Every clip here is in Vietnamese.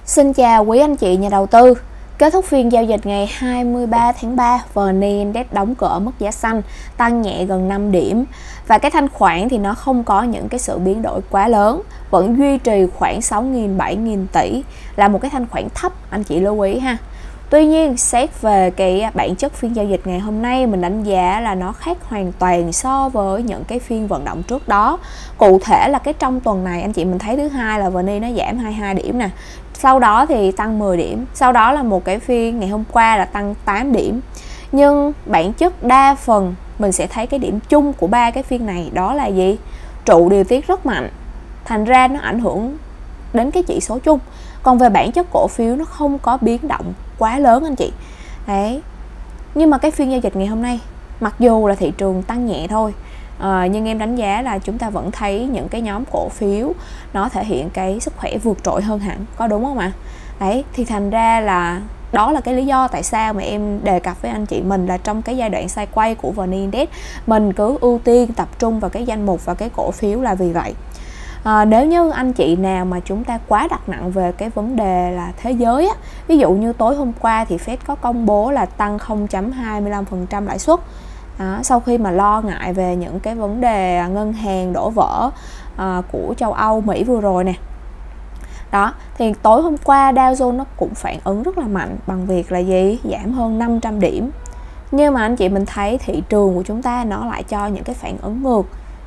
Xin chào quý anh chị nhà đầu tư. Kết thúc phiên giao dịch ngày 23 tháng 3, VN Index đóng cửa ở mức giá xanh, tăng nhẹ gần 5 điểm. Và cái thanh khoản thì nó không có những cái sự biến đổi quá lớn, vẫn duy trì khoảng 6.000-7.000 tỷ, là một cái thanh khoản thấp, anh chị lưu ý ha. Tuy nhiên, xét về cái bản chất phiên giao dịch ngày hôm nay, mình đánh giá là nó khác hoàn toàn so với những cái phiên vận động trước đó. Cụ thể là cái trong tuần này, anh chị mình thấy thứ hai là VN nó giảm 22 điểm nè. Sau đó thì tăng 10 điểm. Sau đó là một cái phiên ngày hôm qua là tăng 8 điểm. Nhưng bản chất đa phần mình sẽ thấy cái điểm chung của ba cái phiên này đó là gì? Trụ điều tiết rất mạnh. Thành ra nó ảnh hưởng đến cái chỉ số chung. Còn về bản chất cổ phiếu nó không có biến động quá lớn anh chị. Đấy. Nhưng mà cái phiên giao dịch ngày hôm nay, mặc dù là thị trường tăng nhẹ thôi, nhưng em đánh giá là chúng ta vẫn thấy những cái nhóm cổ phiếu nó thể hiện cái sức khỏe vượt trội hơn hẳn, có đúng không ạ? Đấy, thì thành ra là đó là cái lý do tại sao mà em đề cập với anh chị mình là trong cái giai đoạn sideways của VN Index mình cứ ưu tiên tập trung vào cái danh mục và cái cổ phiếu là vì vậy. Nếu như anh chị nào mà chúng ta quá đặt nặng về cái vấn đề là thế giới á, ví dụ như tối hôm qua thì Fed có công bố là tăng 0.25% lãi suất. Sau khi mà lo ngại về những cái vấn đề ngân hàng đổ vỡ của châu Âu, Mỹ vừa rồi nè. Đó, thì tối hôm qua Dow Jones nó cũng phản ứng rất là mạnh bằng việc là gì? Giảm hơn 500 điểm. Nhưng mà anh chị mình thấy thị trường của chúng ta nó lại cho những cái phản ứng ngược.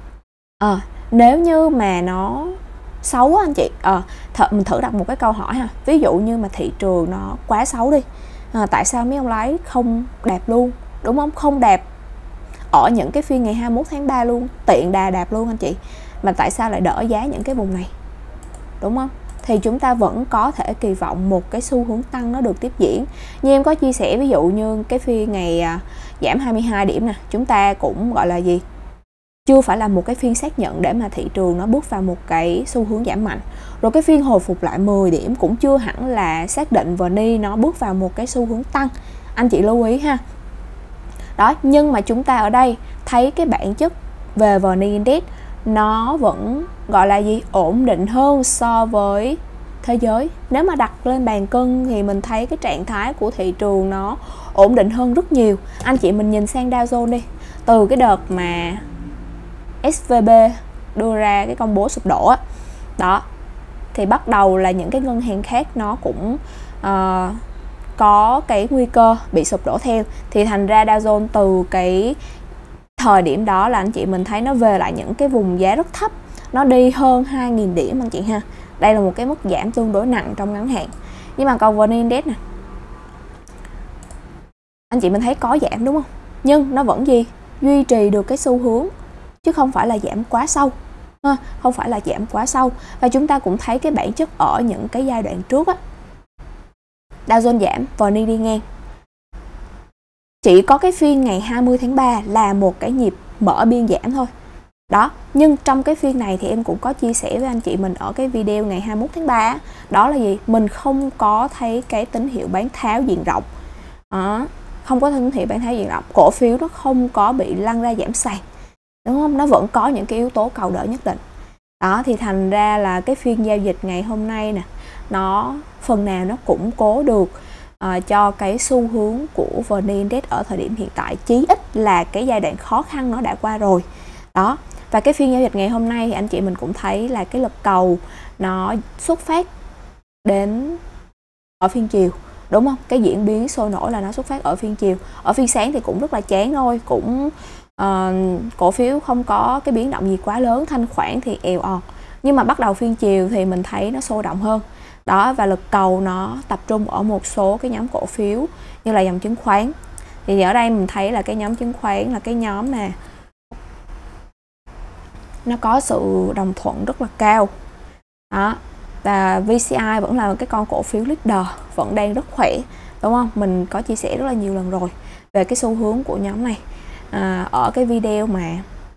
Nếu như mà nó xấu anh chị, mình thử đặt một cái câu hỏi ha. Ví dụ như mà thị trường nó quá xấu đi, tại sao mấy ông lái không đạp luôn, đúng không? Không đạp ở những cái phiên ngày 21 tháng 3 luôn, tiện đà đạp luôn anh chị. Mà tại sao lại đỡ giá những cái vùng này, đúng không? Thì chúng ta vẫn có thể kỳ vọng một cái xu hướng tăng nó được tiếp diễn. Như em có chia sẻ, ví dụ như cái phiên ngày giảm 22 điểm nè, chúng ta cũng gọi là gì? Chưa phải là một cái phiên xác nhận để mà thị trường nó bước vào một cái xu hướng giảm mạnh. Rồi cái phiên hồi phục lại 10 điểm cũng chưa hẳn là xác định VN nó bước vào một cái xu hướng tăng. Anh chị lưu ý ha. Đó, nhưng mà chúng ta ở đây thấy cái bản chất về VN Index nó vẫn gọi là gì? Ổn định hơn so với thế giới. Nếu mà đặt lên bàn cân thì mình thấy cái trạng thái của thị trường nó ổn định hơn rất nhiều. Anh chị mình nhìn sang Dow Jones đi. Từ cái đợt mà SVB đưa ra cái công bố sụp đổ á, đó, thì bắt đầu là những cái ngân hàng khác nó cũng có cái nguy cơ bị sụp đổ theo. Thì thành ra Dow Jones từ cái thời điểm đó là anh chị mình thấy nó về lại những cái vùng giá rất thấp, nó đi hơn 2.000 điểm anh chị ha. Đây là một cái mức giảm tương đối nặng trong ngắn hạn. Nhưng mà còn VN Index nè, anh chị mình thấy có giảm đúng không? Nhưng nó vẫn gì? Duy trì được cái xu hướng, chứ không phải là giảm quá sâu. Không phải là giảm quá sâu. Và chúng ta cũng thấy cái bản chất ở những cái giai đoạn trước á, Dow Jones giảm, VN đi ngang. Chỉ có cái phiên ngày 20 tháng 3 là một cái nhịp mở biên giảm thôi. Đó, nhưng trong cái phiên này thì em cũng có chia sẻ với anh chị mình ở cái video ngày 21 tháng 3 á, đó là gì? Mình không có thấy cái tín hiệu bán tháo diện rộng. Không có tín hiệu bán tháo diện rộng, cổ phiếu nó không có bị lăn ra giảm sàn, đúng không? Nó vẫn có những cái yếu tố cầu đỡ nhất định. Đó, thì thành ra là cái phiên giao dịch ngày hôm nay nè, nó phần nào nó củng cố được cho cái xu hướng của VN Index ở thời điểm hiện tại. Chí ít là cái giai đoạn khó khăn nó đã qua rồi. Đó, và cái phiên giao dịch ngày hôm nay thì anh chị mình cũng thấy là cái lực cầu nó xuất phát đến ở phiên chiều, đúng không? Cái diễn biến sôi nổi là nó xuất phát ở phiên chiều. Ở phiên sáng thì cũng rất là chán thôi, cũng cổ phiếu không có cái biến động gì quá lớn, thanh khoản thì èo ọt. Nhưng mà bắt đầu phiên chiều thì mình thấy nó sôi động hơn. Đó, và lực cầu nó tập trung ở một số cái nhóm cổ phiếu như là dòng chứng khoán. Thì ở đây mình thấy là cái nhóm chứng khoán là cái nhóm mà nó có sự đồng thuận rất là cao. Đó, và VCI vẫn là cái con cổ phiếu leader, vẫn đang rất khỏe, đúng không? Mình có chia sẻ rất là nhiều lần rồi về cái xu hướng của nhóm này. Ở cái video mà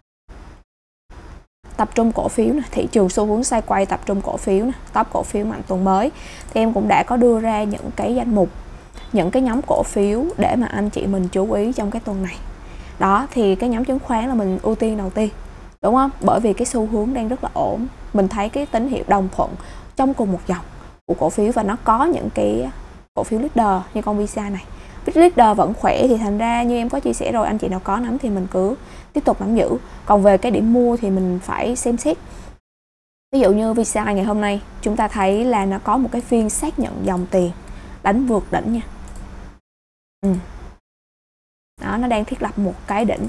tập trung cổ phiếu nè, thị trường xu hướng sideways tập trung cổ phiếu nè, top cổ phiếu mạnh tuần mới, thì em cũng đã có đưa ra những cái danh mục, những cái nhóm cổ phiếu để mà anh chị mình chú ý trong cái tuần này. Đó, thì cái nhóm chứng khoán là mình ưu tiên đầu tiên, đúng không? Bởi vì cái xu hướng đang rất là ổn, mình thấy cái tín hiệu đồng thuận trong cùng một dòng, của cổ phiếu và nó có những cái cổ phiếu leader như con VCI này. Leader vẫn khỏe thì thành ra như em có chia sẻ rồi, anh chị nào có nắm thì mình cứ tiếp tục nắm giữ. Còn về cái điểm mua thì mình phải xem xét. Ví dụ như VCI ngày hôm nay chúng ta thấy là nó có một cái phiên xác nhận dòng tiền đánh vượt đỉnh nha. Đó, nó đang thiết lập một cái đỉnh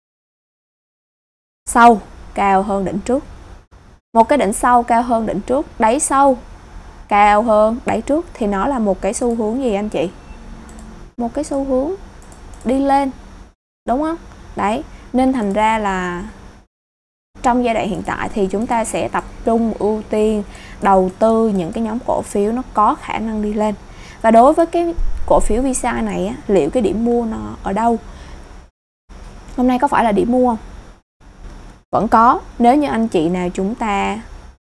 sau cao hơn đỉnh trước. Một cái đỉnh sau cao hơn đỉnh trước, đáy sau cao hơn đáy trước thì nó là một cái xu hướng gì anh chị? Một cái xu hướng đi lên, đúng không? Đấy, nên thành ra là trong giai đoạn hiện tại thì chúng ta sẽ tập trung ưu tiên đầu tư những cái nhóm cổ phiếu nó có khả năng đi lên. Và đối với cái cổ phiếu VCI này á, liệu cái điểm mua nó ở đâu? Hôm nay có phải là điểm mua không? Vẫn có. Nếu như anh chị nào chúng ta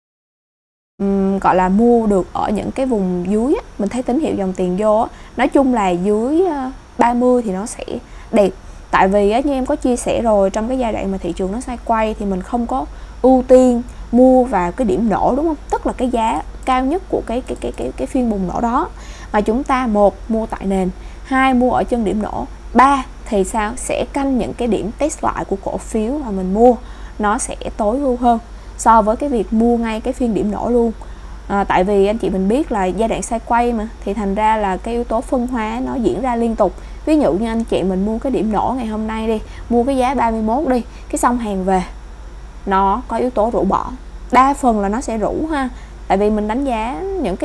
gọi là mua được ở những cái vùng dưới á, mình thấy tín hiệu dòng tiền vô á, nói chung là dưới 30 thì nó sẽ đẹp. Tại vì á, như em có chia sẻ rồi, trong cái giai đoạn mà thị trường nó xoay quay thì mình không có ưu tiên mua vào cái điểm nổ, đúng không? Tức là cái giá cao nhất của cái phiên bùng nổ đó, mà chúng ta một mua tại nền, hai mua ở chân điểm nổ, ba thì sao? Sẽ canh những cái điểm test lại của cổ phiếu và mình mua, nó sẽ tối ưu hơn so với cái việc mua ngay cái phiên điểm nổ luôn. Tại vì anh chị mình biết là giai đoạn xoay quay mà, thì thành ra là cái yếu tố phân hóa nó diễn ra liên tục. Ví dụ như anh chị mình mua cái điểm nổ ngày hôm nay đi, mua cái giá 31 đi, cái xong hàng về nó có yếu tố rũ bỏ, đa phần là nó sẽ rũ ha. Tại vì mình đánh giá những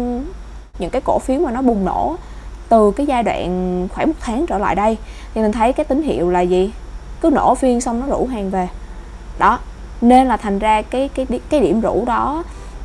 cái cổ phiếu mà nó bùng nổ từ cái giai đoạn khoảng 1 tháng trở lại đây thì mình thấy cái tín hiệu là gì? Cứ nổ phiên xong nó rũ hàng về. Đó, nên là thành ra cái điểm rũ đó,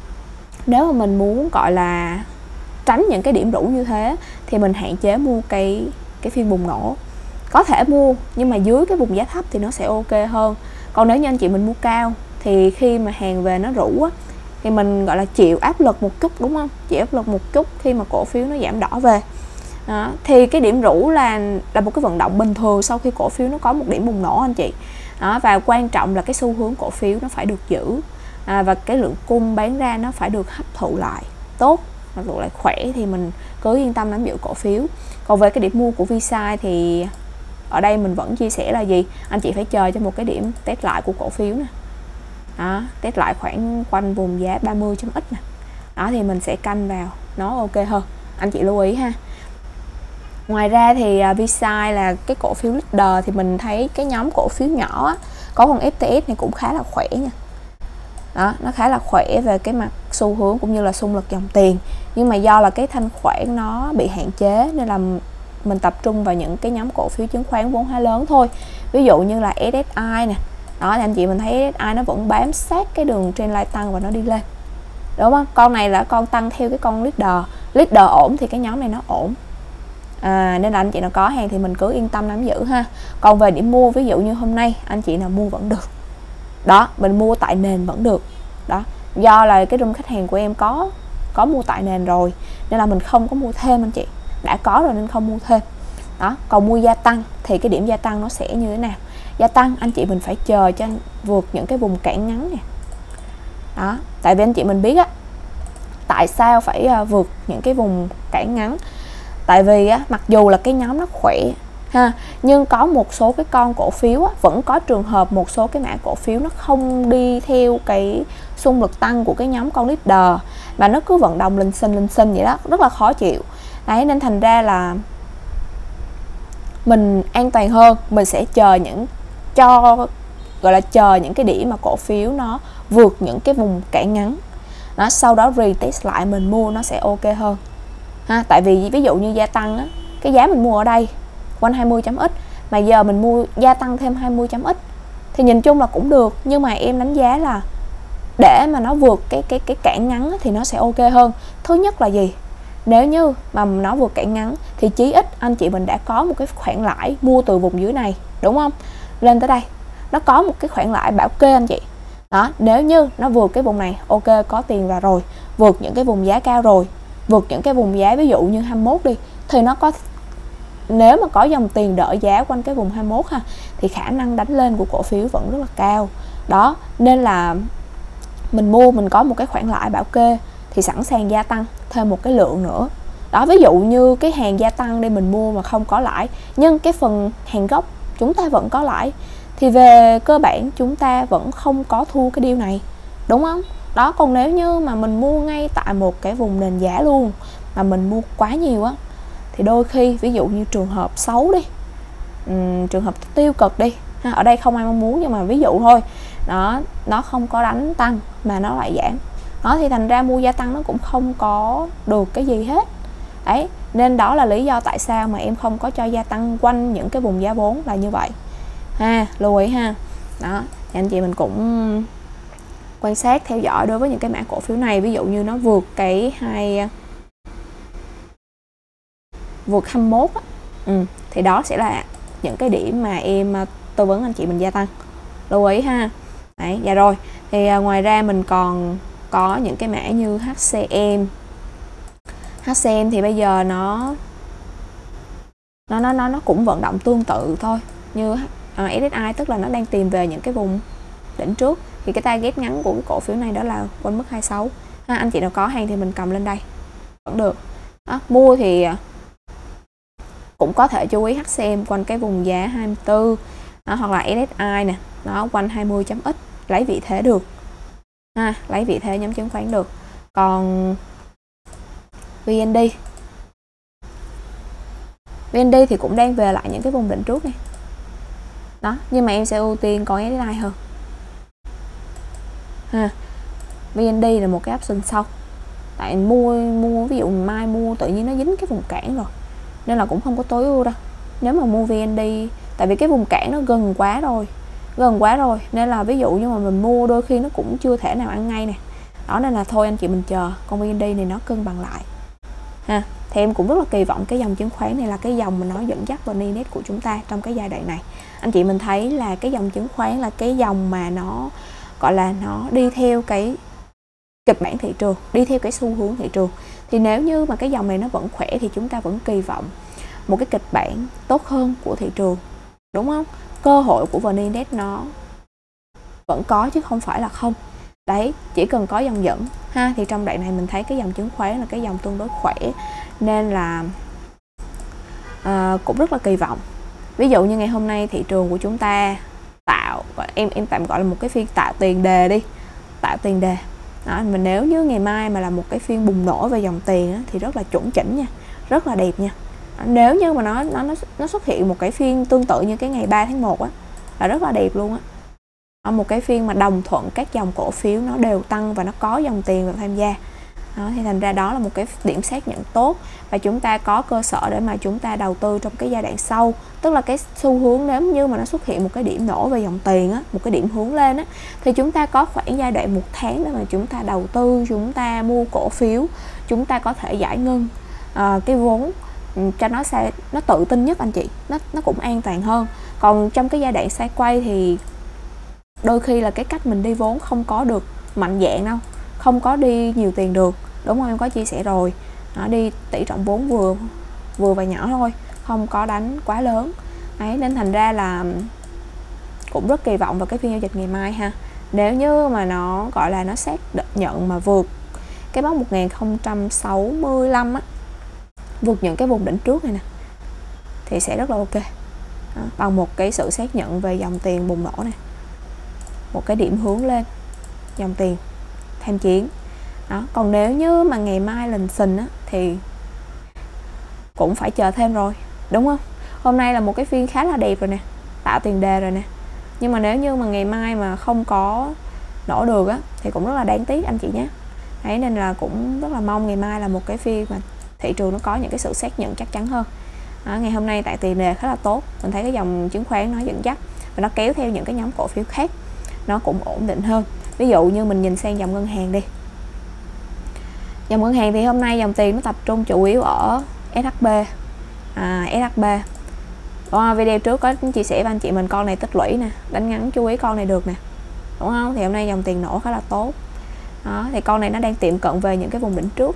nếu mà mình muốn gọi là tránh những cái điểm rũ như thế thì mình hạn chế mua cái phiên bùng nổ. Có thể mua nhưng mà dưới cái vùng giá thấp thì nó sẽ ok hơn. Còn nếu như anh chị mình mua cao thì khi mà hàng về nó rũ á, thì mình gọi là chịu áp lực một chút, đúng không? Chịu áp lực một chút khi mà cổ phiếu nó giảm đỏ về. Đó, thì cái điểm rũ là một cái vận động bình thường sau khi cổ phiếu nó có một điểm bùng nổ anh chị. Đó, và quan trọng là cái xu hướng cổ phiếu nó phải được giữ, và cái lượng cung bán ra nó phải được hấp thụ lại tốt, hấp thụ lại khỏe thì mình cứ yên tâm nắm giữ cổ phiếu. Còn về cái điểm mua của VCI thì ở đây mình vẫn chia sẻ là gì? Anh chị phải chờ cho một cái điểm test lại của cổ phiếu nè. Đó, test lại khoảng quanh vùng giá 30.x nè. Đó thì mình sẽ canh vào nó ok hơn. Anh chị lưu ý ha. Ngoài ra thì VCI là cái cổ phiếu leader thì mình thấy cái nhóm cổ phiếu nhỏ á, có con FTS này cũng khá là khỏe nha. Đó, nó khá là khỏe về cái mặt xu hướng cũng như là xung lực dòng tiền. Nhưng mà do là cái thanh khoản nó bị hạn chế nên là mình tập trung vào những cái nhóm cổ phiếu chứng khoán vốn hóa lớn thôi. Ví dụ như là SSI nè. Đó thì anh chị mình thấy SSI nó vẫn bám sát cái đường trendline tăng và nó đi lên. Đúng không? Con này là con tăng theo cái con leader. Leader ổn thì cái nhóm này nó ổn. Nên là anh chị nào có hàng thì mình cứ yên tâm nắm giữ ha. Còn về điểm mua, ví dụ như hôm nay anh chị nào mua vẫn được. Đó, mình mua tại nền vẫn được. Đó, do là cái room khách hàng của em có mua tại nền rồi nên là mình không có mua thêm anh chị. Đã có rồi nên không mua thêm. Đó, còn mua gia tăng thì cái điểm gia tăng nó sẽ như thế nào? Gia tăng anh chị mình phải chờ cho vượt những cái vùng cản ngắn nè. Đó, tại vì anh chị mình biết á, tại sao phải vượt những cái vùng cản ngắn? Tại vì á, mặc dù là cái nhóm nó khỏe ha, nhưng có một số cái con cổ phiếu á, vẫn có trường hợp một số cái mã cổ phiếu nó không đi theo cái xung lực tăng của cái nhóm con leader mà nó cứ vận động linh sinh vậy đó, rất là khó chịu. Đấy, nên thành ra là mình an toàn hơn, mình sẽ chờ chờ những cái điểm mà cổ phiếu nó vượt những cái vùng cản ngắn. Nó sau đó retest lại mình mua nó sẽ ok hơn. Ha, tại vì ví dụ như gia tăng á, cái giá mình mua ở đây quanh 20.x mà giờ mình mua gia tăng thêm 20.x thì nhìn chung là cũng được, nhưng mà em đánh giá là để mà nó vượt cái cản ngắn á, thì nó sẽ ok hơn. Thứ nhất là gì? Nếu như mà nó vượt cản ngắn thì chí ít anh chị mình đã có một cái khoản lãi mua từ vùng dưới này, đúng không? Lên tới đây nó có một cái khoản lãi bảo kê anh chị. Đó, nếu như nó vượt cái vùng này, ok, có tiền vào rồi, vượt những cái vùng giá cao rồi, vượt những cái vùng giá ví dụ như 21 đi, thì nó có, nếu mà có dòng tiền đỡ giá quanh cái vùng 21 ha, thì khả năng đánh lên của cổ phiếu vẫn rất là cao. Đó, nên là mình mua, mình có một cái khoản lãi bảo kê thì sẵn sàng gia tăng thêm một cái lượng nữa. Đó, ví dụ như cái hàng gia tăng đây mình mua mà không có lãi, nhưng cái phần hàng gốc chúng ta vẫn có lãi, thì về cơ bản chúng ta vẫn không có thua cái deal này, đúng không? Đó, còn nếu như mà mình mua ngay tại một cái vùng nền giá luôn mà mình mua quá nhiều á, thì đôi khi ví dụ như trường hợp xấu đi, trường hợp tiêu cực đi ha, ở đây không ai mong muốn nhưng mà ví dụ thôi, đó, nó không có đánh tăng mà nó lại giảm, đó, thì thành ra mua gia tăng nó cũng không có được cái gì hết. Đấy, nên đó là lý do tại sao mà em không có cho gia tăng quanh những cái vùng giá vốn là như vậy ha, lưu ý ha. Đó, thì anh chị mình cũng quan sát theo dõi đối với những cái mã cổ phiếu này, ví dụ như nó vượt cái vượt 21 á, thì đó sẽ là những cái điểm mà em tư vấn anh chị mình gia tăng, lưu ý ha. Đấy, dạ rồi, thì ngoài ra mình còn có những cái mã như HCM. HCM thì bây giờ nó cũng vận động tương tự thôi như SSI, tức là nó đang tìm về những cái vùng đỉnh trước, thì cái target ngắn của cái cổ phiếu này đó là quanh mức 26 ha. Anh chị nào có hàng thì mình cầm lên đây vẫn được. Đó, mua thì cũng có thể chú ý HCM quanh cái vùng giá 24 đó, hoặc là SSI nè, nó quanh 20.x lấy vị thế được ha, lấy vị thế nhóm chứng khoán được. Còn VND thì cũng đang về lại những cái vùng đỉnh trước này đó, nhưng mà em sẽ ưu tiên con SSI hơn ha. VND là một cái option sau, tại mua ví dụ mai mua tự nhiên nó dính cái vùng cản rồi nên là cũng không có tối ưu đâu nếu mà mua VND, tại vì cái vùng cản nó gần quá rồi nên là ví dụ như mà mình mua đôi khi nó cũng chưa thể nào ăn ngay nè. Đó, nên là thôi anh chị mình chờ con VND này nó cân bằng lại ha. Thì em cũng rất là kỳ vọng cái dòng chứng khoán này là cái dòng mà nó dẫn dắt VN Index của chúng ta trong cái giai đoạn này. Anh chị mình thấy là cái dòng chứng khoán là cái dòng mà nó gọi là nó đi theo cái kịch bản thị trường, đi theo cái xu hướng thị trường. Thì nếu như mà cái dòng này nó vẫn khỏe thì chúng ta vẫn kỳ vọng một cái kịch bản tốt hơn của thị trường, đúng không? Cơ hội của VN Index nó vẫn có chứ không phải là không. Đấy, chỉ cần có dòng dẫn ha, thì trong đoạn này mình thấy cái dòng chứng khoán là cái dòng tương đối khỏe, nên là cũng rất là kỳ vọng. Ví dụ như ngày hôm nay thị trường của chúng ta tạo, em tạm gọi là một cái phiên tạo tiền đề đi, tạo tiền đề. Đó, mà nếu như ngày mai mà là một cái phiên bùng nổ về dòng tiền á, thì rất là chuẩn chỉnh nha, rất là đẹp nha. Nếu như mà nó xuất hiện một cái phiên tương tự như cái ngày 3 tháng 1 á, là rất là đẹp luôn á. Một cái phiên mà đồng thuận các dòng cổ phiếu nó đều tăng và nó có dòng tiền vào tham gia. Đó, thì thành ra đó là một cái điểm xác nhận tốt và chúng ta có cơ sở để mà chúng ta đầu tư trong cái giai đoạn sau. Tức là cái xu hướng nếu như mà nó xuất hiện một cái điểm nổ về dòng tiền á, một cái điểm hướng lên á, thì chúng ta có khoảng giai đoạn 1 tháng để mà chúng ta đầu tư, chúng ta mua cổ phiếu, chúng ta có thể giải ngân cái vốn cho nó tự tin nhất anh chị, nó cũng an toàn hơn. Còn trong cái giai đoạn sideways thì đôi khi là cái cách mình đi vốn không có được mạnh dạn đâu, không có đi nhiều tiền được, đúng không? Em có chia sẻ rồi, nó đi tỷ trọng vốn vừa và nhỏ thôi, không có đánh quá lớn. Đấy, nên thành ra là cũng rất kỳ vọng vào cái phiên giao dịch ngày mai ha. Nếu như mà nó gọi là nó xác nhận mà vượt cái mốc 1065 á, vượt những cái vùng đỉnh trước này nè, thì sẽ rất là ok. Đó, bằng một cái sự xác nhận về dòng tiền bùng nổ này, một cái điểm hướng lên dòng tiền tham chiến. Đó, còn nếu như mà ngày mai lình xình á, thì cũng phải chờ thêm rồi, đúng không? Hôm nay là một cái phiên khá là đẹp rồi nè, tạo tiền đề rồi nè, nhưng mà nếu như mà ngày mai mà không có nổ được á, thì cũng rất là đáng tiếc anh chị nhé. Đấy, nên là cũng rất là mong ngày mai là một cái phiên mà thị trường nó có những cái sự xác nhận chắc chắn hơn. Đó, ngày hôm nay tại tiền đề khá là tốt, mình thấy cái dòng chứng khoán nó dẫn dắt và nó kéo theo những cái nhóm cổ phiếu khác nó cũng ổn định hơn. Ví dụ như mình nhìn sang dòng ngân hàng đi. Dòng ngân hàng thì hôm nay dòng tiền nó tập trung chủ yếu ở SHB. SHB video trước có chia sẻ với anh chị mình con này tích lũy nè, đánh ngắn chú ý con này được nè, đúng không? Thì hôm nay dòng tiền nổ khá là tốt. Đó, thì con này nó đang tiệm cận về những cái vùng đỉnh trước.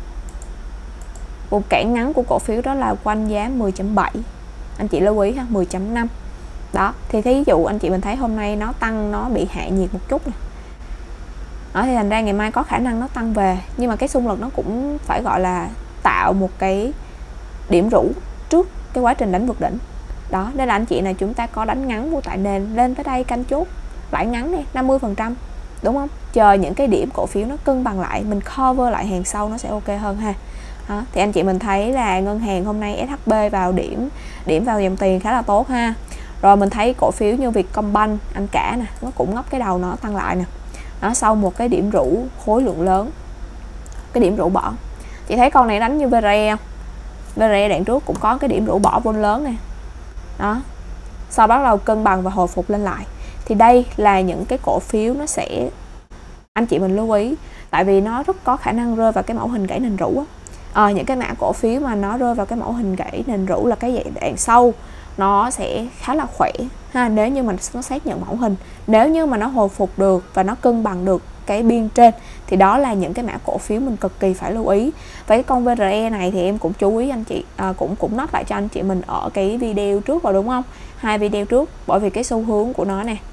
Vùng cản ngắn của cổ phiếu đó là quanh giá 10.7, anh chị lưu ý ha, 10.5. Đó, thì thí dụ anh chị mình thấy hôm nay nó tăng, nó bị hạ nhiệt một chút nè. Đó, thì thành ra ngày mai có khả năng nó tăng về, nhưng mà cái xung lực nó cũng phải gọi là tạo một cái điểm rũ trước cái quá trình đánh vượt đỉnh. Đó, nên là anh chị này chúng ta có đánh ngắn mua tại nền lên tới đây canh chốt lãi ngắn này 50%, đúng không? Chờ những cái điểm cổ phiếu nó cân bằng lại, mình cover lại hàng sau nó sẽ ok hơn ha. Đó, thì anh chị mình thấy là ngân hàng hôm nay SHB vào điểm vào dòng tiền khá là tốt ha. Rồi mình thấy cổ phiếu như Vietcombank, anh cả nè, nó cũng ngóc cái đầu nó tăng lại nè. Đó, sau một cái điểm rũ khối lượng lớn, cái điểm rũ bỏ. Chị thấy con này đánh như VRE không? VRE đoạn trước cũng có cái điểm rũ bỏ vốn lớn nè. Đó, sau đó bắt đầu cân bằng và hồi phục lên lại. Thì đây là những cái cổ phiếu nó sẽ, anh chị mình lưu ý, tại vì nó rất có khả năng rơi vào cái mẫu hình gãy nền rũ á. Những cái mã cổ phiếu mà nó rơi vào cái mẫu hình gãy nền rũ là cái đoạn sau nó sẽ khá là khỏe ha, nếu như mà nó xác nhận mẫu hình. Nếu như mà nó hồi phục được và nó cân bằng được cái biên trên thì đó là những cái mã cổ phiếu mình cực kỳ phải lưu ý. Với cái con VRE này thì em cũng chú ý anh chị, cũng note lại cho anh chị mình ở cái video trước rồi đúng không, 2 video trước, bởi vì cái xu hướng của nó nè,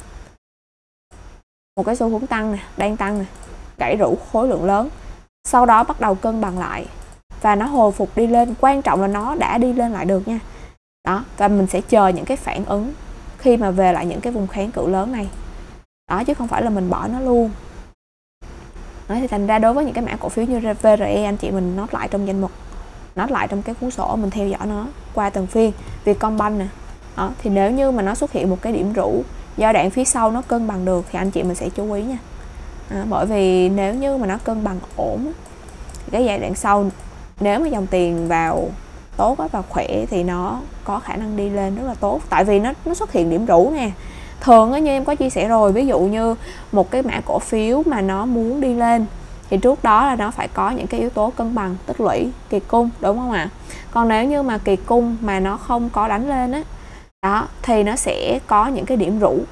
một cái xu hướng tăng nè, đang tăng nè, gãy rũ khối lượng lớn, sau đó bắt đầu cân bằng lại và nó hồi phục đi lên. Quan trọng là nó đã đi lên lại được nha. Đó, và mình sẽ chờ những cái phản ứng khi mà về lại những cái vùng kháng cự lớn này. Đó, chứ không phải là mình bỏ nó luôn. Đó, thì thành ra đối với những cái mã cổ phiếu như VRE, anh chị mình note lại trong danh mục, note lại trong cái cuốn sổ, mình theo dõi nó qua từng phiên. Vietcombank nè. Đó, thì nếu như mà nó xuất hiện một cái điểm rũ, giai đoạn phía sau nó cân bằng được thì anh chị mình sẽ chú ý nha. Bởi vì nếu như mà nó cân bằng ổn, cái giai đoạn sau nếu mà dòng tiền vào tốt và khỏe thì nó có khả năng đi lên rất là tốt, tại vì nó xuất hiện điểm rũ nè. Thường như em có chia sẻ rồi, ví dụ như một cái mã cổ phiếu mà nó muốn đi lên thì trước đó là nó phải có những cái yếu tố cân bằng, tích lũy, kỳ cung, đúng không ạ? Còn nếu như mà kỳ cung mà nó không có đánh lên á, đó thì nó sẽ có những cái điểm rũ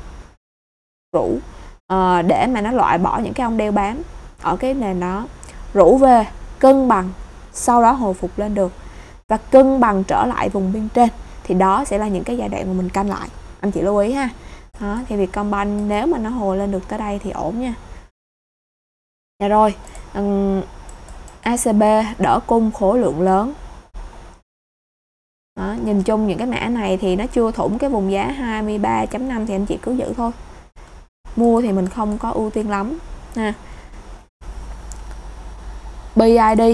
để mà nó loại bỏ những cái ông đeo bám ở cái nền đó, rũ về cân bằng, sau đó hồi phục lên được và cân bằng trở lại vùng biên trên, thì đó sẽ là những cái giai đoạn mà mình canh lại, anh chị lưu ý ha. Đó, thì Vietcombank nếu mà nó hồi lên được tới đây thì ổn nha. Dạ rồi, ACB đỡ cung khối lượng lớn. Đó, nhìn chung những cái mã này thì nó chưa thủng cái vùng giá 23.5 thì anh chị cứ giữ thôi. Mua thì mình không có ưu tiên lắm ha. BID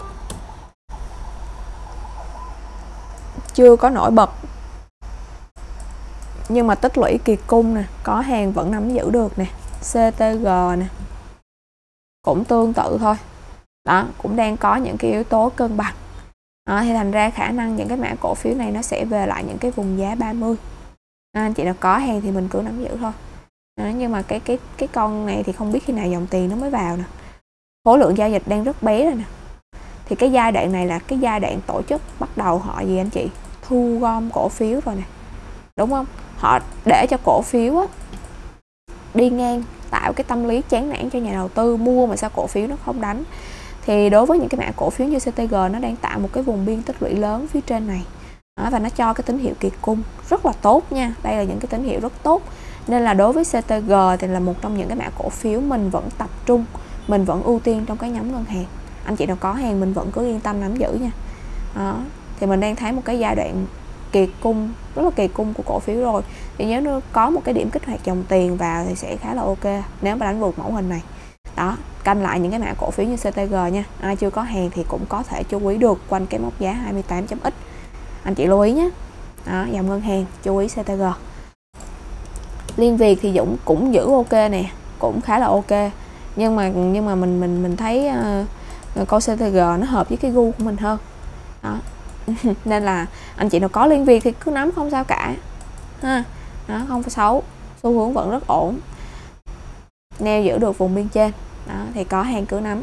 chưa có nổi bật, nhưng mà tích lũy kiệt cung nè, có hàng vẫn nắm giữ được nè. CTG nè cũng tương tự thôi. Đó, cũng đang có những cái yếu tố cân bằng. Đó, thì thành ra khả năng những cái mã cổ phiếu này nó sẽ về lại những cái vùng giá 30. Anh chị nào có hàng thì mình cứ nắm giữ thôi. Đó, nhưng mà cái con này thì không biết khi nào dòng tiền nó mới vào nè. Khối lượng giao dịch đang rất bé rồi nè. Thì cái giai đoạn này là cái giai đoạn tổ chức bắt đầu họ gì anh chị? Thu gom cổ phiếu rồi nè. Đúng không? Họ để cho cổ phiếu á, đi ngang, tạo cái tâm lý chán nản cho nhà đầu tư mua mà sao cổ phiếu nó không đánh. Thì đối với những cái mã cổ phiếu như CTG, nó đang tạo một cái vùng biên tích lũy lớn phía trên này. Đó, và nó cho cái tín hiệu kiệt cung rất là tốt nha. Đây là những cái tín hiệu rất tốt. Nên là đối với CTG thì là một trong những cái mã cổ phiếu mình vẫn tập trung, mình vẫn ưu tiên trong cái nhóm ngân hàng. Anh chị nào có hàng mình vẫn cứ yên tâm nắm giữ nha. Đó, thì mình đang thấy một cái giai đoạn kiệt cung, rất là kiệt cung của cổ phiếu rồi. Thì nếu nó có một cái điểm kích hoạt dòng tiền vào thì sẽ khá là ok nếu mà đánh vượt mẫu hình này. Đó, canh lại những cái mã cổ phiếu như CTG nha. Ai chưa có hàng thì cũng có thể chú ý được quanh cái mốc giá 28.x. Anh chị lưu ý nhé. Đó, dòng ngân hàng chú ý CTG. Liên Việt thì Dũng cũng giữ ok nè, cũng khá là ok. Nhưng mà mình thấy con CTG nó hợp với cái gu của mình hơn. Đó. Nên là anh chị nào có Liên Việt thì cứ nắm không sao cả ha. Đó, không phải xấu, xu hướng vẫn rất ổn, neo giữ được vùng biên trên. Đó, thì có hàng cứ nắm.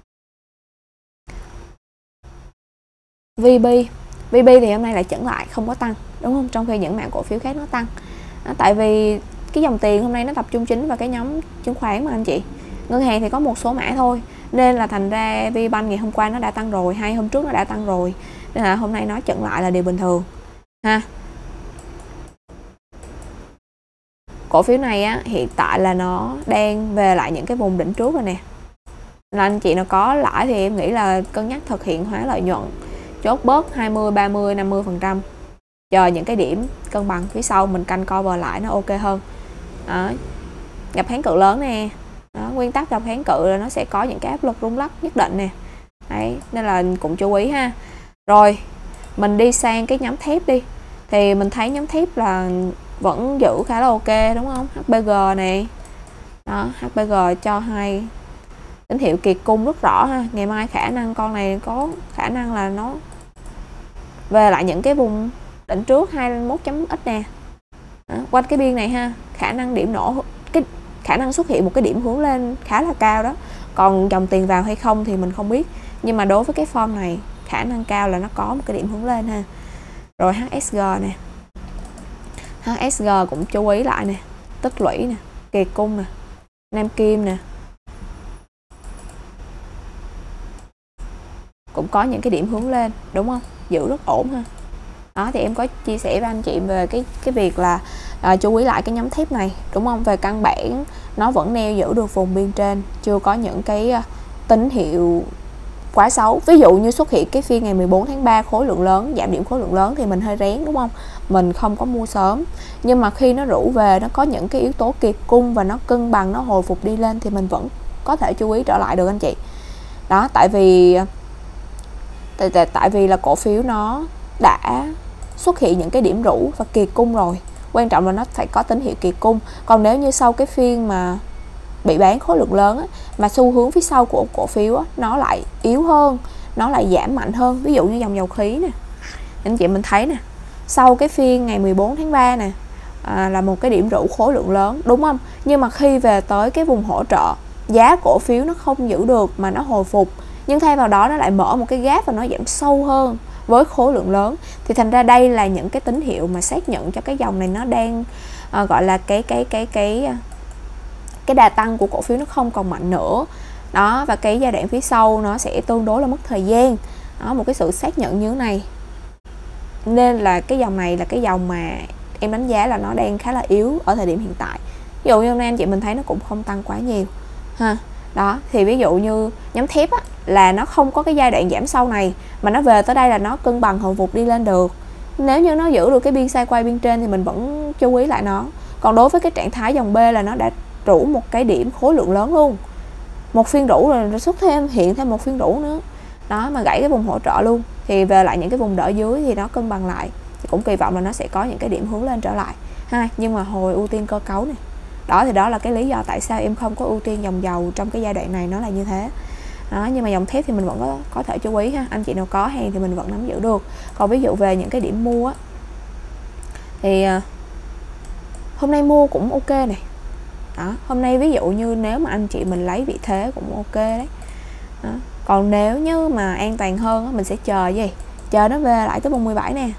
VB thì hôm nay lại chững lại, không có tăng, đúng không? Trong khi những mã cổ phiếu khác nó tăng. Đó, tại vì cái dòng tiền hôm nay nó tập trung chính vào cái nhóm chứng khoán mà anh chị. Ngân hàng thì có một số mã thôi, nên là thành ra VBank ngày hôm qua nó đã tăng rồi, 2 hôm trước nó đã tăng rồi, nên là hôm nay nó chững lại là điều bình thường ha. cổ phiếu này á hiện tại là nó đang về lại những cái vùng đỉnh trước rồi nè, là anh chị nào có lãi thì em nghĩ là cân nhắc thực hiện hóa lợi nhuận, chốt bớt 20, 30, 50%, chờ những cái điểm cân bằng phía sau mình canh cover lại nó ok hơn. Đó. Gặp kháng cự lớn nè. Đó, nguyên tắc gặp kháng cự là nó sẽ có những cái áp lực rung lắc nhất định nè. Đấy, nên là cũng chú ý ha. Rồi, mình đi sang cái nhóm thép đi. Thì mình thấy nhóm thép là vẫn giữ khá là ok đúng không? HPG này. Đó, HPG cho hai tín hiệu kiệt cung rất rõ ha. Ngày mai khả năng con này có khả năng là nó về lại những cái vùng đỉnh trước 21.x nè. Đó, quanh cái biên này ha, khả năng điểm nổ, cái khả năng xuất hiện một cái điểm hướng lên khá là cao đó. Còn dòng tiền vào hay không thì mình không biết, nhưng mà đối với cái form này khả năng cao là nó có một cái điểm hướng lên ha. Rồi HSG nè, HSG cũng chú ý lại nè, tích lũy nè, kiệt cung nè, nam kim nè, cũng có những cái điểm hướng lên đúng không, giữ rất ổn ha. Đó thì em có chia sẻ với anh chị về cái việc là chú ý lại cái nhóm thép này đúng không. Về căn bản nó vẫn neo giữ được vùng biên trên, chưa có những cái tín hiệu quá xấu. Ví dụ như xuất hiện cái phiên ngày 14 tháng 3 khối lượng lớn, giảm điểm khối lượng lớn thì mình hơi rén đúng không, mình không có mua sớm. Nhưng mà khi nó rũ về, nó có những cái yếu tố kiệt cung và nó cân bằng, nó hồi phục đi lên thì mình vẫn có thể chú ý trở lại được anh chị. Đó, tại vì là cổ phiếu nó đã xuất hiện những cái điểm rũ và kiệt cung rồi, quan trọng là nó phải có tín hiệu kiệt cung. Còn nếu như sau cái phiên mà bị bán khối lượng lớn á, mà xu hướng phía sau của cổ phiếu á, nó lại yếu hơn, nó lại giảm mạnh hơn, ví dụ như dòng dầu khí nè, anh chị mình thấy nè, sau cái phiên ngày 14 tháng 3 nè là một cái điểm rũ khối lượng lớn đúng không, nhưng mà khi về tới cái vùng hỗ trợ, giá cổ phiếu nó không giữ được mà nó hồi phục, nhưng thay vào đó nó lại mở một cái gap và nó giảm sâu hơn với khối lượng lớn. Thì thành ra đây là những cái tín hiệu mà xác nhận cho cái dòng này nó đang gọi là cái đà tăng của cổ phiếu nó không còn mạnh nữa. Đó, và cái giai đoạn phía sau nó sẽ tương đối là mất thời gian. Đó, một cái sự xác nhận như thế này. Nên là cái dòng này là cái dòng mà em đánh giá là nó đang khá là yếu ở thời điểm hiện tại. Ví dụ như hôm nay anh chị mình thấy nó cũng không tăng quá nhiều ha. Đó, thì ví dụ như nhóm thép á, là nó không có cái giai đoạn giảm sâu này, mà nó về tới đây là nó cân bằng hồi phục đi lên được. Nếu như nó giữ được cái biên sideways biên trên thì mình vẫn chú ý lại nó. Còn đối với cái trạng thái dòng B là nó đã rũ một cái điểm khối lượng lớn luôn, một phiên rũ rồi xuất hiện thêm một phiên rũ nữa đó, mà gãy cái vùng hỗ trợ luôn, thì về lại những cái vùng đỡ dưới thì nó cân bằng lại, thì cũng kỳ vọng là nó sẽ có những cái điểm hướng lên trở lại ha. Nhưng mà hồi ưu tiên cơ cấu này, đó thì đó là cái lý do tại sao em không có ưu tiên dòng dầu trong cái giai đoạn này, nó là như thế đó. Nhưng mà dòng thép thì mình vẫn có thể chú ý ha, anh chị nào có hàng thì mình vẫn nắm giữ được. Còn ví dụ về những cái điểm mua á, thì hôm nay mua cũng ok này. Đó, hôm nay ví dụ như nếu mà anh chị mình lấy vị thế cũng ok đấy. Đó. Còn nếu như mà an toàn hơn mình sẽ chờ gì? Chờ nó về lại tới vùng 17 nè.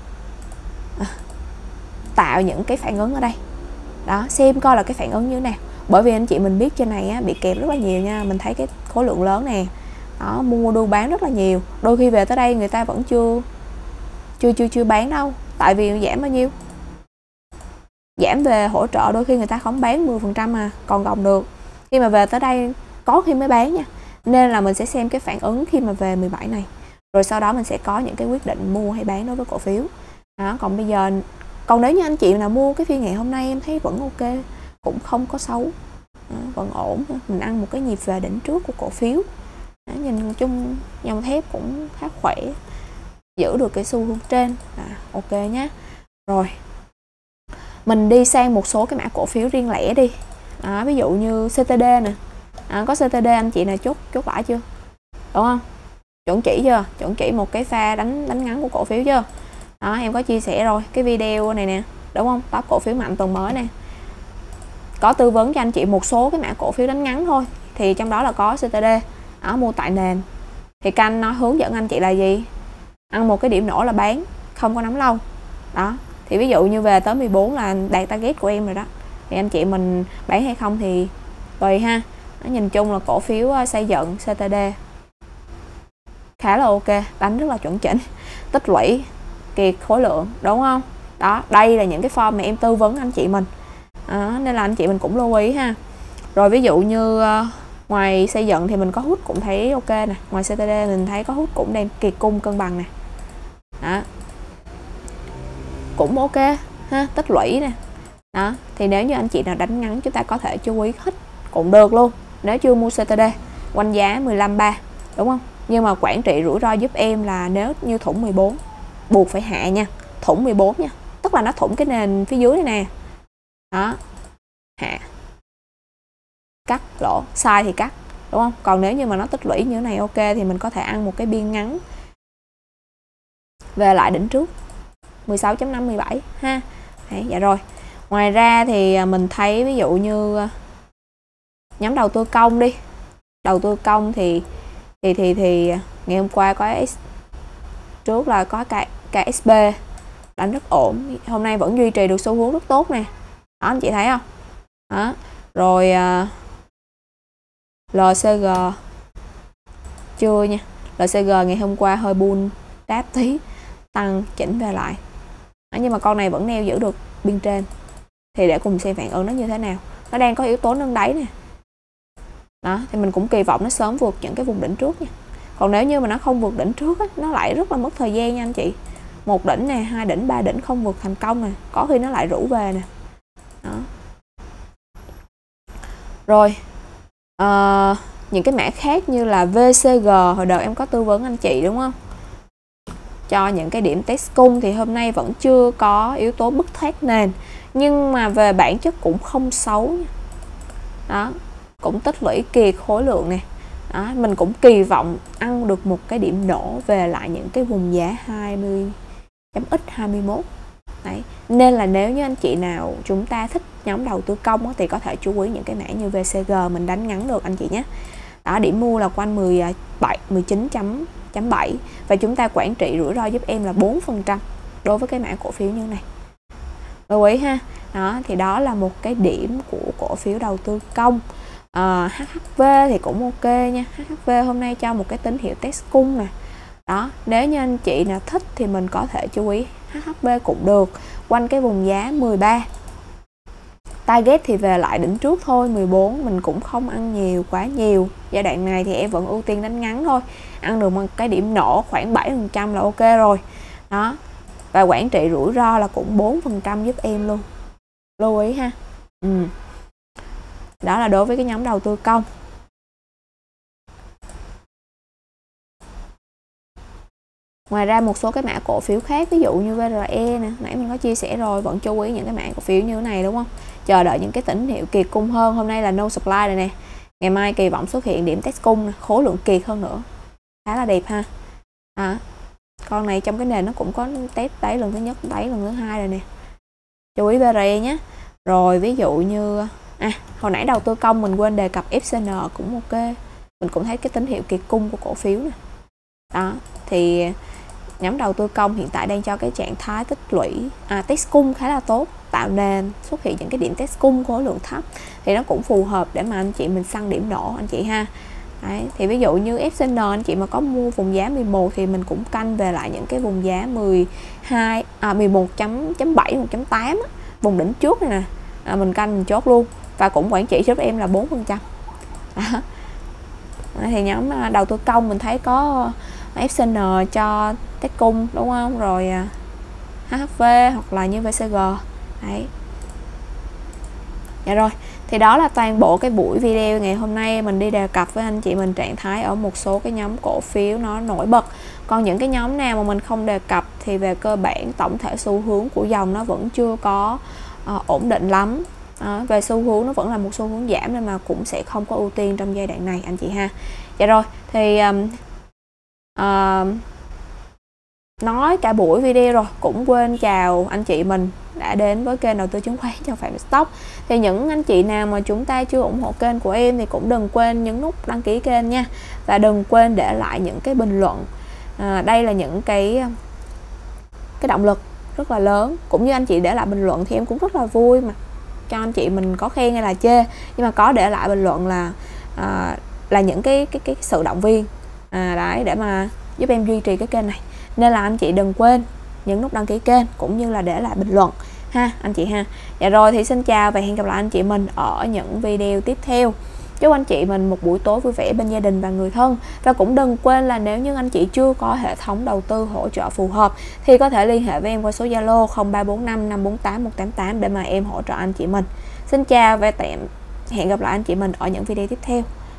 Tạo những cái phản ứng ở đây. Đó, xem coi là cái phản ứng như thế nào. Bởi vì anh chị mình biết trên này á, bị kẹp rất là nhiều nha, mình thấy cái khối lượng lớn nè. Đó, mua đu bán rất là nhiều. Đôi khi về tới đây người ta vẫn chưa bán đâu. Tại vì giảm bao nhiêu? Giảm về hỗ trợ đôi khi người ta không bán 10% mà còn gồng được. Khi mà về tới đây có khi mới bán nha. Nên là mình sẽ xem cái phản ứng khi mà về 17 này. Rồi sau đó mình sẽ có những cái quyết định mua hay bán đối với cổ phiếu. Đó, còn bây giờ, còn nếu như anh chị nào mua cái phiên ngày hôm nay em thấy vẫn ok, cũng không có xấu. Đó, vẫn ổn. Mình ăn một cái nhịp về đỉnh trước của cổ phiếu. Đó, nhìn chung dòng thép cũng khá khỏe, giữ được cái xu hướng trên. Ok nhé. Rồi mình đi sang một số cái mã cổ phiếu riêng lẻ đi. Ví dụ như CTD nè. Có CTD anh chị nào chốt lãi chưa? Đúng không? Chuẩn chỉ chưa? Chuẩn chỉ một cái pha đánh ngắn của cổ phiếu chưa? Đó, em có chia sẻ rồi cái video này nè, đúng không? Top cổ phiếu mạnh tuần mới nè. Có tư vấn cho anh chị một số cái mã cổ phiếu đánh ngắn thôi. Thì trong đó là có CTD. Mua tại nền. Thì canh nó hướng dẫn anh chị là gì? Ăn một cái điểm nổ là bán, không có nắm lâu. Đó. Thì ví dụ như về tới 14 là đạt target của em rồi đó. Thì anh chị mình bán hay không thì tùy ha. Nó nhìn chung là cổ phiếu xây dựng CTD khá là ok, đánh rất là chuẩn chỉnh, tích lũy kiệt khối lượng, đúng không? Đó, đây là những cái form mà em tư vấn anh chị mình. đó, nên là anh chị mình cũng lưu ý ha. Rồi ví dụ như ngoài xây dựng thì mình có hút cũng thấy ok nè, ngoài CTD mình thấy có hút cũng đang kiệt cung cân bằng nè, đó cũng ok ha, tích lũy nè. Đó thì nếu như anh chị nào đánh ngắn chúng ta có thể chú ý hít cũng được luôn nếu chưa mua CTD quanh giá 15.3, đúng không? Nhưng mà quản trị rủi ro giúp em là nếu như thủng 14 buộc phải hạ nha, thủng 14 nha, tức là nó thủng cái nền phía dưới này nè, đó hạ, cắt lỗ, sai thì cắt, đúng không? Còn nếu như mà nó tích lũy như thế này ok thì mình có thể ăn một cái biên ngắn về lại đỉnh trước 16.57 ha. Đấy, dạ rồi. Ngoài ra thì mình thấy ví dụ như nhóm đầu tư công đi, đầu tư công thì ngày hôm qua có trước là có KSB đánh rất ổn, hôm nay vẫn duy trì được xu hướng rất tốt nè, đó anh chị thấy không? Đó rồi LCG chưa nha, LCG ngày hôm qua hơi bull đáp tí, tăng chỉnh về lại. Đó, nhưng mà con này vẫn neo giữ được biên trên, thì để cùng xem phản ứng nó như thế nào. Nó đang có yếu tố nâng đáy nè, đó thì mình cũng kỳ vọng nó sớm vượt những cái vùng đỉnh trước nha. Còn nếu như mà nó không vượt đỉnh trước á, nó lại rất là mất thời gian nha anh chị. Một đỉnh nè, hai đỉnh, ba đỉnh không vượt thành công nè, có khi nó lại rũ về nè. Đó. Rồi những cái mã khác như là VCG, hồi đầu em có tư vấn anh chị đúng không? Cho những cái điểm test cung thì hôm nay vẫn chưa có yếu tố bứt thoát nền, nhưng mà về bản chất cũng không xấu nha. Đó, cũng tích lũy kiệt khối lượng nè. Đó, mình cũng kỳ vọng ăn được một cái điểm nổ về lại những cái vùng giá 20.x21. Đấy. Nên là nếu như anh chị nào chúng ta thích nhóm đầu tư công thì có thể chú ý những cái mã như VCG mình đánh ngắn được anh chị nhé. Đó, điểm mua là quanh 19.7 và chúng ta quản trị rủi ro giúp em là 4% đối với cái mã cổ phiếu như này. Lưu ý ha. Đó thì đó là một cái điểm của cổ phiếu đầu tư công. HHV thì cũng ok nha. HHV hôm nay cho một cái tín hiệu test cung nè. Đó, nếu như anh chị nào thích thì mình có thể chú ý HHV cũng được, quanh cái vùng giá 13. Target thì về lại đỉnh trước thôi, 14, mình cũng không ăn nhiều quá nhiều. Giai đoạn này thì em vẫn ưu tiên đánh ngắn thôi. Ăn được một cái điểm nổ khoảng 7% là ok rồi. Đó. Và quản trị rủi ro là cũng 4% giúp em luôn. Lưu ý ha. Đó là đối với cái nhóm đầu tư công. Ngoài ra một số cái mã cổ phiếu khác, ví dụ như VRE nè, nãy mình có chia sẻ rồi, vẫn chú ý những cái mã cổ phiếu như thế này đúng không? Chờ đợi những cái tín hiệu kiệt cung hơn. Hôm nay là no supply rồi nè. Ngày mai kỳ vọng xuất hiện điểm test cung nè, khối lượng kiệt hơn nữa. Khá là đẹp ha. Con này trong cái nền nó cũng có test đáy lần thứ nhất, đáy lần thứ hai rồi nè. Chú ý VRE nhé. Rồi ví dụ như hồi nãy đầu tư công mình quên đề cập FCN cũng ok. Mình cũng thấy cái tín hiệu kiệt cung của cổ phiếu nè. Đó, thì nhóm đầu tư công hiện tại đang cho cái trạng thái tích lũy test cung khá là tốt, tạo nền xuất hiện những cái điểm test cung khối lượng thấp thì nó cũng phù hợp để mà anh chị mình săn điểm nổ anh chị ha. Đấy, thì ví dụ như FCN anh chị mà có mua vùng giá 11 thì mình cũng canh về lại những cái vùng giá 11.7, 1.8 vùng đỉnh trước này nè, mình canh mình chốt luôn và cũng quản trị giúp em là 4%. Đó. Thì nhóm đầu tư công mình thấy có FCN cho test cung đúng không, rồi HHV hoặc là như VCG. Đấy. Dạ rồi, thì đó là toàn bộ cái buổi video ngày hôm nay mình đi đề cập với anh chị mình trạng thái ở một số cái nhóm cổ phiếu nó nổi bật. Còn những cái nhóm nào mà mình không đề cập thì về cơ bản tổng thể xu hướng của dòng nó vẫn chưa có ổn định lắm. Về xu hướng nó vẫn là một xu hướng giảm nên mà cũng sẽ không có ưu tiên trong giai đoạn này anh chị ha. Dạ rồi, thì nói cả buổi video rồi, cũng quên chào anh chị mình đã đến với kênh đầu tư chứng khoán cho Phạm Stock. Thì những anh chị nào mà chúng ta chưa ủng hộ kênh của em thì cũng đừng quên nhấn nút đăng ký kênh nha, và đừng quên để lại những cái bình luận. Đây là những cái động lực rất là lớn, cũng như anh chị để lại bình luận thì em cũng rất là vui mà cho anh chị mình có khen hay là chê, nhưng mà có để lại bình luận là những cái sự động viên đấy để mà giúp em duy trì cái kênh này. Nên là anh chị đừng quên nhấn nút đăng ký kênh cũng như là để lại bình luận ha anh chị ha. Dạ rồi, thì xin chào và hẹn gặp lại anh chị mình ở những video tiếp theo. Chúc anh chị mình một buổi tối vui vẻ bên gia đình và người thân. Và cũng đừng quên là nếu như anh chị chưa có hệ thống đầu tư hỗ trợ phù hợp thì có thể liên hệ với em qua số Zalo 0345 548 188 để mà em hỗ trợ anh chị mình. Xin chào và hẹn gặp lại anh chị mình ở những video tiếp theo.